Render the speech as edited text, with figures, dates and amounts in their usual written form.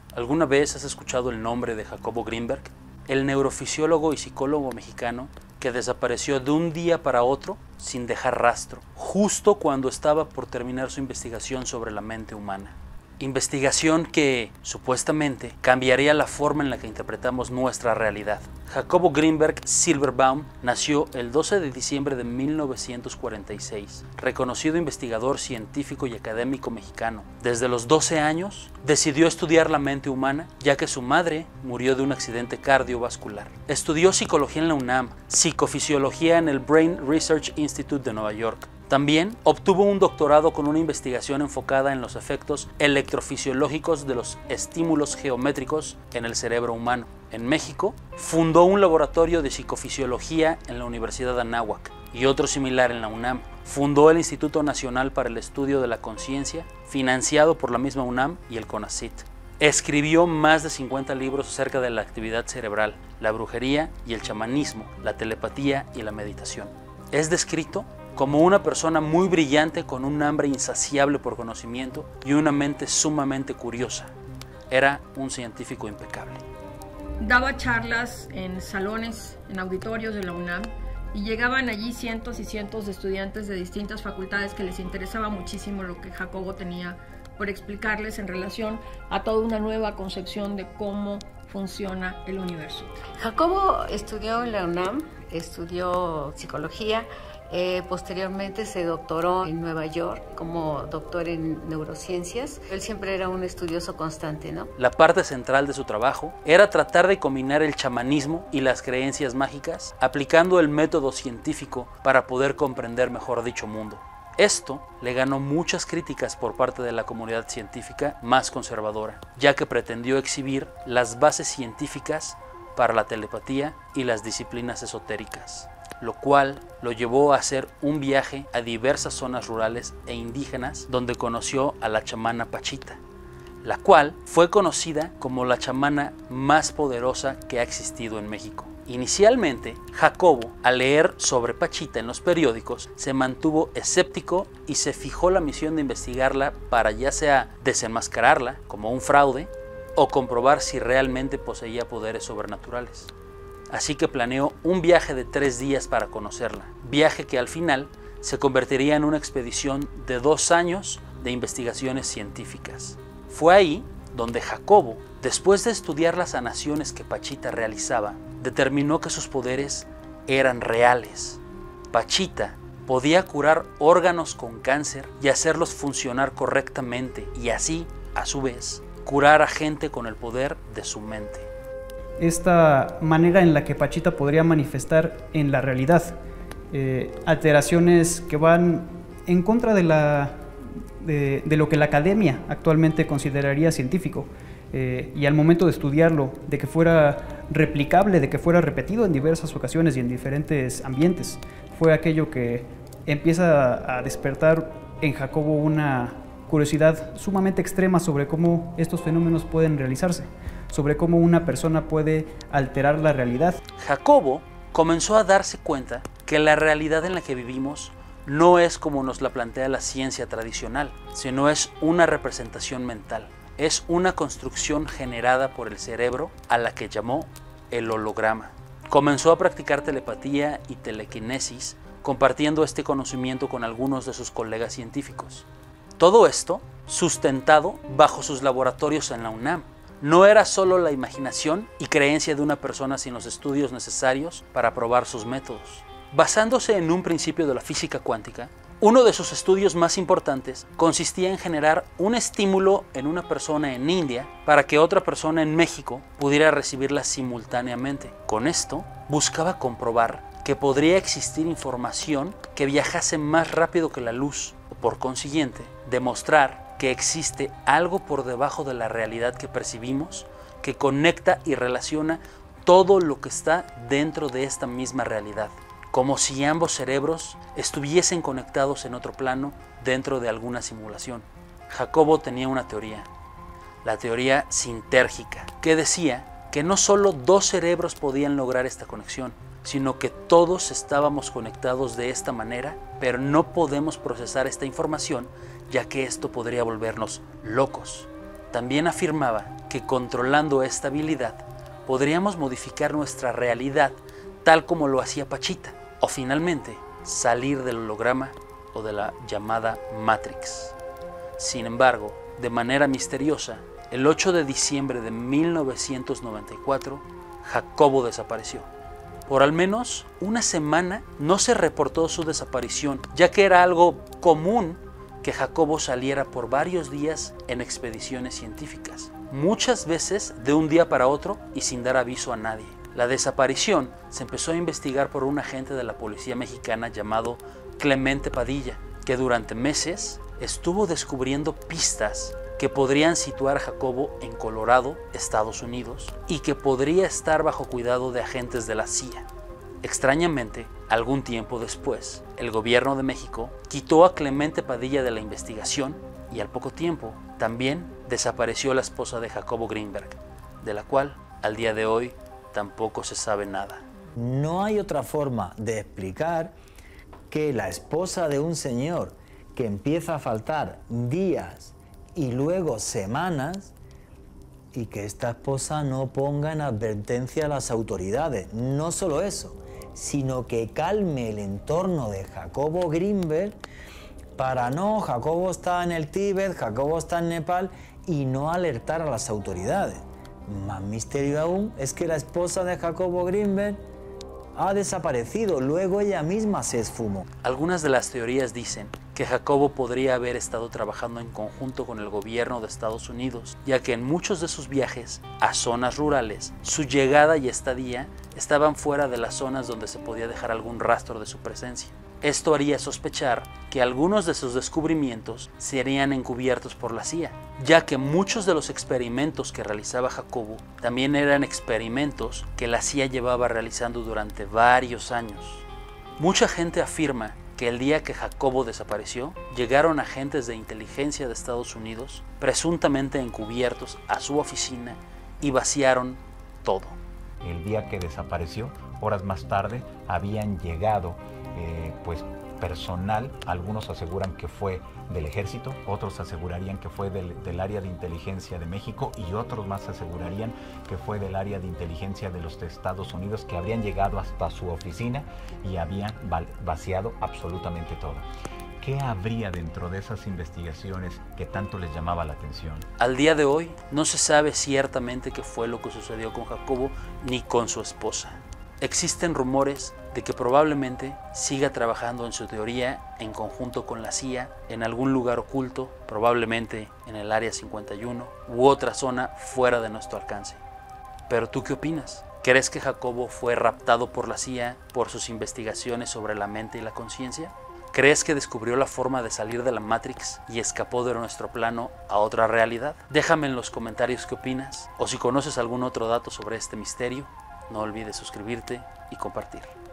¿Alguna vez has escuchado el nombre de Jacobo Grinberg? El neurofisiólogo y psicólogo mexicano que desapareció de un día para otro sin dejar rastro, justo cuando estaba por terminar su investigación sobre la mente humana. Investigación que, supuestamente, cambiaría la forma en la que interpretamos nuestra realidad. Jacobo Grinberg Silverbaum nació el 12 de diciembre de 1946, reconocido investigador científico y académico mexicano. Desde los 12 años, decidió estudiar la mente humana, ya que su madre murió de un accidente cardiovascular. Estudió psicología en la UNAM, psicofisiología en el Brain Research Institute de Nueva York. También obtuvo un doctorado con una investigación enfocada en los efectos electrofisiológicos de los estímulos geométricos en el cerebro humano. En México, fundó un laboratorio de psicofisiología en la Universidad de Anáhuac y otro similar en la UNAM. Fundó el Instituto Nacional para el Estudio de la Conciencia, financiado por la misma UNAM y el CONACYT. Escribió más de 50 libros acerca de la actividad cerebral, la brujería y el chamanismo, la telepatía y la meditación. Es descrito como una persona muy brillante con un hambre insaciable por conocimiento y una mente sumamente curiosa. Era un científico impecable. Daba charlas en salones, en auditorios de la UNAM, y llegaban allí cientos y cientos de estudiantes de distintas facultades que les interesaba muchísimo lo que Jacobo tenía por explicarles en relación a toda una nueva concepción de cómo funciona el universo. Jacobo estudió en la UNAM, estudió psicología. Posteriormente se doctoró en Nueva York como doctor en neurociencias. Él siempre era un estudioso constante, ¿no? La parte central de su trabajo era tratar de combinar el chamanismo y las creencias mágicas, aplicando el método científico para poder comprender mejor dicho mundo. Esto le ganó muchas críticas por parte de la comunidad científica más conservadora, ya que pretendió exhibir las bases científicas para la telepatía y las disciplinas esotéricas, lo cual lo llevó a hacer un viaje a diversas zonas rurales e indígenas donde conoció a la chamana Pachita, la cual fue conocida como la chamana más poderosa que ha existido en México. Inicialmente, Jacobo, al leer sobre Pachita en los periódicos, se mantuvo escéptico y se fijó la misión de investigarla para ya sea desenmascararla como un fraude o comprobar si realmente poseía poderes sobrenaturales. Así que planeó un viaje de 3 días para conocerla, viaje que al final se convertiría en una expedición de 2 años de investigaciones científicas. Fue ahí donde Jacobo, después de estudiar las sanaciones que Pachita realizaba, determinó que sus poderes eran reales. Pachita podía curar órganos con cáncer y hacerlos funcionar correctamente y así, a su vez, curar a gente con el poder de su mente. Esta manera en la que Pachita podría manifestar en la realidad alteraciones que van en contra de lo que la academia actualmente consideraría científico, y al momento de estudiarlo, de que fuera replicable, de que fuera repetido en diversas ocasiones y en diferentes ambientes, fue aquello que empieza a despertar en Jacobo una curiosidad sumamente extrema sobre cómo estos fenómenos pueden realizarse, sobre cómo una persona puede alterar la realidad. Jacobo comenzó a darse cuenta que la realidad en la que vivimos no es como nos la plantea la ciencia tradicional, sino es una representación mental. Es una construcción generada por el cerebro a la que llamó el holograma. Comenzó a practicar telepatía y telequinesis, compartiendo este conocimiento con algunos de sus colegas científicos. Todo esto sustentado bajo sus laboratorios en la UNAM. No era solo la imaginación y creencia de una persona sin los estudios necesarios para probar sus métodos. Basándose en un principio de la física cuántica, uno de sus estudios más importantes consistía en generar un estímulo en una persona en India para que otra persona en México pudiera recibirla simultáneamente. Con esto, buscaba comprobar que podría existir información que viajase más rápido que la luz, o por consiguiente, demostrar que existe algo por debajo de la realidad que percibimos, que conecta y relaciona todo lo que está dentro de esta misma realidad, como si ambos cerebros estuviesen conectados en otro plano dentro de alguna simulación. Jacobo tenía una teoría, la teoría sintérgica, que decía que no solo 2 cerebros podían lograr esta conexión, sino que todos estábamos conectados de esta manera, pero no podemos procesar esta información, ya que esto podría volvernos locos. También afirmaba que controlando esta habilidad podríamos modificar nuestra realidad tal como lo hacía Pachita, o finalmente salir del holograma o de la llamada Matrix. Sin embargo, de manera misteriosa, el 8 de diciembre de 1994, Jacobo desapareció. Por al menos una semana no se reportó su desaparición, ya que era algo común que Jacobo saliera por varios días en expediciones científicas, muchas veces de un día para otro y sin dar aviso a nadie. La desaparición se empezó a investigar por un agente de la policía mexicana llamado Clemente Padilla, que durante meses estuvo descubriendo pistas que podrían situar a Jacobo en Colorado, Estados Unidos, y que podría estar bajo cuidado de agentes de la CIA. Extrañamente, algún tiempo después, el gobierno de México quitó a Clemente Padilla de la investigación y al poco tiempo también desapareció la esposa de Jacobo Greenberg, de la cual al día de hoy tampoco se sabe nada. No hay otra forma de explicar que la esposa de un señor que empieza a faltar días y luego semanas, y que esta esposa no ponga en advertencia a las autoridades. No solo eso, sino que calme el entorno de Jacobo Greenberg para no, Jacobo está en el Tíbet, Jacobo está en Nepal, y no alertar a las autoridades. Más misterio aún es que la esposa de Jacobo Greenberg ha desaparecido, luego ella misma se esfumó. Algunas de las teorías dicen que Jacobo podría haber estado trabajando en conjunto con el gobierno de Estados Unidos, ya que en muchos de sus viajes a zonas rurales, su llegada y estadía estaban fuera de las zonas donde se podía dejar algún rastro de su presencia. Esto haría sospechar que algunos de sus descubrimientos serían encubiertos por la CIA, ya que muchos de los experimentos que realizaba Jacobo también eran experimentos que la CIA llevaba realizando durante varios años. Mucha gente afirma que el día que Jacobo desapareció, llegaron agentes de inteligencia de Estados Unidos, presuntamente encubiertos, a su oficina y vaciaron todo. El día que desapareció, horas más tarde, habían llegado personal. Algunos aseguran que fue del ejército, otros asegurarían que fue del área de inteligencia de México y otros más asegurarían que fue del área de inteligencia de los Estados Unidos, que habrían llegado hasta su oficina y habían vaciado absolutamente todo. ¿Qué habría dentro de esas investigaciones que tanto les llamaba la atención? Al día de hoy no se sabe ciertamente qué fue lo que sucedió con Jacobo ni con su esposa. Existen rumores de que probablemente siga trabajando en su teoría en conjunto con la CIA en algún lugar oculto, probablemente en el Área 51 u otra zona fuera de nuestro alcance. ¿Pero tú qué opinas? ¿Crees que Jacobo fue raptado por la CIA por sus investigaciones sobre la mente y la conciencia? ¿Crees que descubrió la forma de salir de la Matrix y escapó de nuestro plano a otra realidad? Déjame en los comentarios qué opinas, o si conoces algún otro dato sobre este misterio, no olvides suscribirte y compartir.